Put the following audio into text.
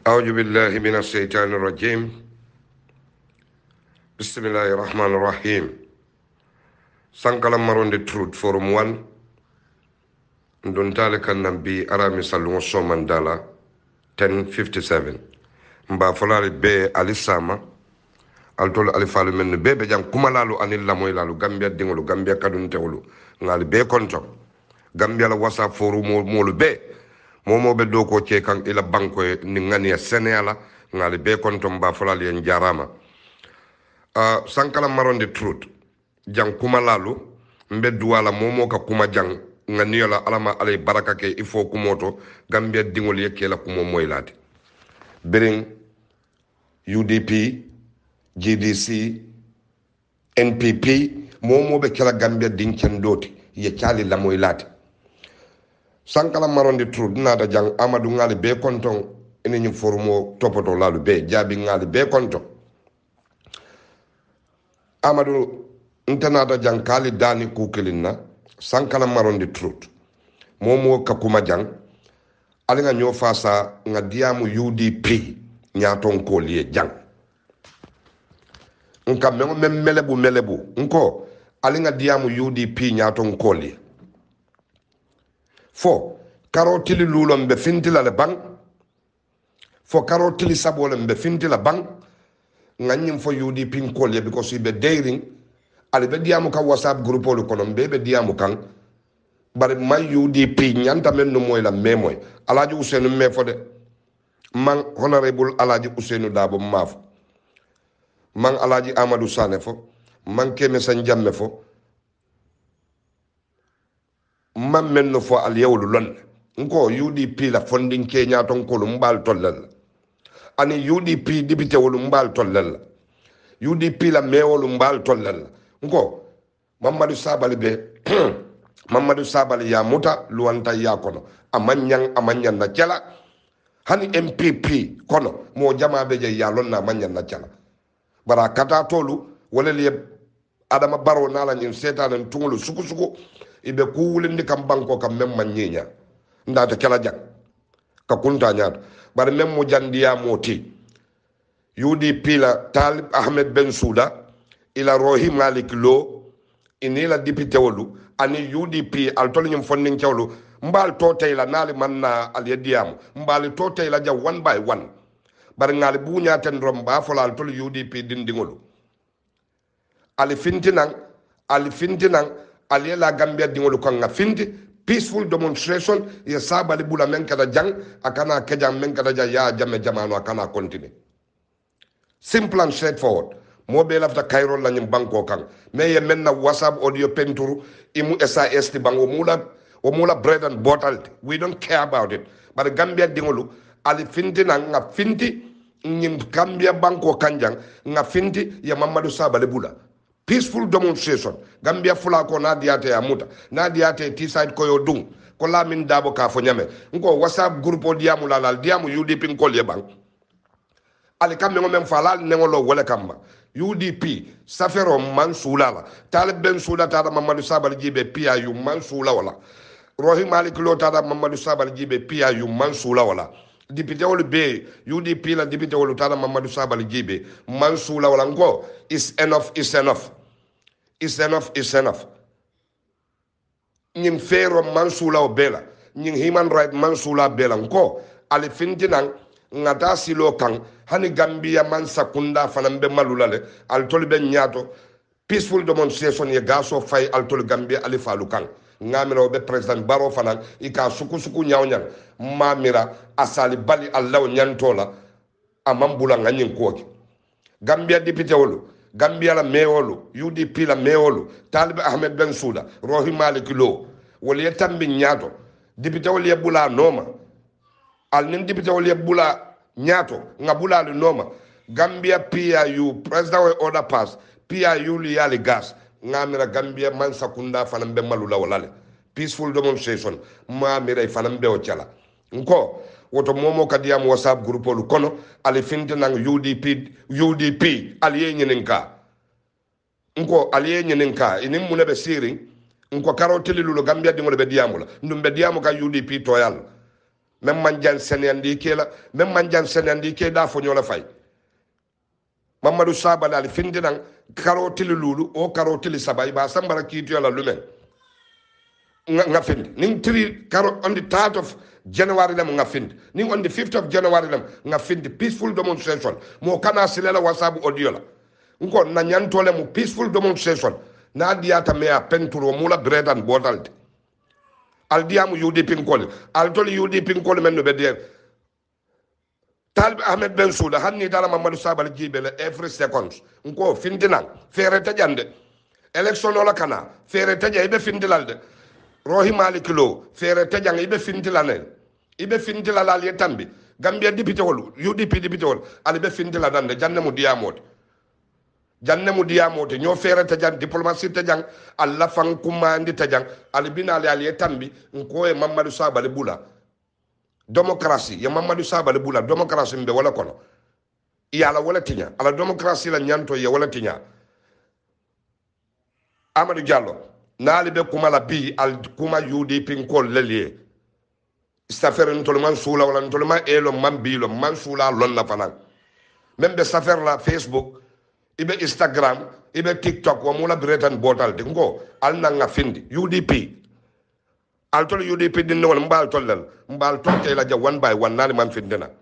أعوذ بالله من الشيطان الرجيم بسم الله الرحمن الرحيم سانكالا مارون دي تروت فورم 1 ndon tale kan nambi arami sallu so mandala 1057 mba folali be alisama altol alifalu men be jang kumalalu anil la moy lalu gambia dingolu gambia kadun tewlu ngali be konto gambia la wasa foru molu be momo be do ko ce kan ila banko ni ngani senela ngali be konto mba folali en jarama sankala maronde truth jang kumalalu mbe duwala momo ka kuma jang nganiola alama alay baraka ke il faut kumoto gambia dingol yeke la kumo moylati bering UDP GDC NPP momo be kala gambia dinken doti ye chali la moylati sankala maronde truth nada jang amadou ngali be konton ene ñu formo topoto lalu be jabi ngali be konton amadou ntanada jang kali dani kukelinna sankala maronde truth momo ka kuma jang ali nga ñoo fasa nga diamu UDP ñaaton ko liye jang nka mengo melebu nko ali nga diamu UDP ñaaton ko liye fo karotili lulom be fintila le bang fo karotili sabole be fintila bang nga ñim fo UDP ko liye because be daring ali be diamu ka WhatsApp group olu kono be diamu kan bari may UDP ñanta men no moy la memoy alaji Ousseynou me fo de man honorable alaji Ousseynou Dabo maf man alaji Amadou Sané fo man Keme San Jamme fo man men no fo al yewlu lon nko UDP la funding ke ñaton ko lu mbal tollal ani UDP député wolu mbal tollal UDP la mewolu mbal tollal nko Mamadou Sabali be Mamadou Sabali ya muta luwanta ya kono amanyan na chala hani MPP kono mo jama be je ya lonna amanyan na chala bara kata tolu wala li adama baro nala ñin setan tungulu suku ibe kuwulindi kam banko kam mem manyenya ndata kala jak ka kunta nyaat bara mem mo jandiya moti UDP la Talib Ahmed Bensouda ila Rohim Malik Lo inila député wolu ani UDP al tol ñum fonding cewlu mbal to tay la nali man na al yediam mbal to tay la ja one by one bar ngali bu ñaten rom ba fola al tol UDP dindingolu ali fintinan ali la gambia dingolu ko nga finti peaceful demonstration ya sabali bula men kada jang akana kejam men kada ja ya jame jamano akana continue simple and straightforward mo be lafta Cairo la ñum banko kan mais ye men na WhatsApp audio penturu imu SAS ti bango mula bread and butter we don't care about it but Gambia dingolu ali finti na nga finti ñim Gambia banko kanjang nga finti ya Mamadou Sabale bula peaceful demonstration Gambia fula ko na diate ya muta na diate T-side ko yo dung ko la min dabo ka fo ñame ngo WhatsApp groupe o diamu la diamu UDP ko le bank ali kam ngo mem falal ngolo wala kamba UDP safero mansula la Talib Bensouda tada Mamadou Sabali jibe PIU mansula wala Rohim Malik Lo tada Mamadou Sabali jibe PIU mansula wala député wolu be UDP la député wolu tada Mamadou Sabali jibe mansula wala ngo is enough ñing fero mansula o bela ñing human right mansula bela ngo ali fintinan ngata silo kan hani Gambia man sakunda fanambe malulale al tolbe nyaato peaceful demonstration ye gaso fay al tol Gambia ali falu kan ngamira be president Baro fanan ika suku nyaawnyang mamira asali bali Allah nyantola amambula nganyin koki Gambia député wolu Gambia la mewolu UDP la mewolu Talib Ahmed Bensouda Rohim Malik Lo wala yetambi nyaato député wolu yebula noma al nin député wolu bula ñaato nga bulali noma Gambia PIU president we order pass PIU li yali gas ngamira Gambia man sakunda fanambe malula walale peaceful demonstration mamira fanambe o chala nko woto momo kadiam WhatsApp groupe olu kono ali finti nang UDP ali nyeninka nko ali nyeninka inim munebe siri nko karoteli lulo Gambia dingole be diamula ndum be diamu ka UDP toyal même man jan senandi kela même man jan senandi ke da fo nyola fay mamadou sabal al findinan karotili lulu o karotili sabay ba sambara kitu yala lumen nga findi ning 3 karo on the 3rd of January lam nga findi ning on the 5th of January lam nga findi peaceful demonstration mo kana silela wasabu audio la ngo na nyantole mu peaceful demonstration na diata me a penturo mula bread and bottle al diamu UDP ngol al toli UDP ngol men no be der Talib Ahmed Bensouda hanni dala Mamadou Sabal jibele every seconds ngo findina fere tajande election ola kana fere taja ibe findilalde Rohi Malik Lo fere tajang ibe findilane ibe findilala ali tambi Gambia député wol UDP député wol ali be findila dande janne mu diamote ño fere tajang diplomatie tajang alla fan kumandi tajang ali binali ali tambi ngo e Mamadou Sabal bula démocratie ya Mamadou Sabal bula démocratie mbe wala kono ya la wala tinya ala démocratie la nyanto ya wala tinya Amadou Diallo naali be kuma la bi al kuma UDP ko lelie safer ntolman sula wala ntolman elo man bilo man sula lon la fanan même be safer la Facebook ibe Instagram ibe TikTok wa mula bretan botal de ngo al na nga findi UDP al tol UDP din wala mbal tollal mbal tonte la ja one by one nani man findena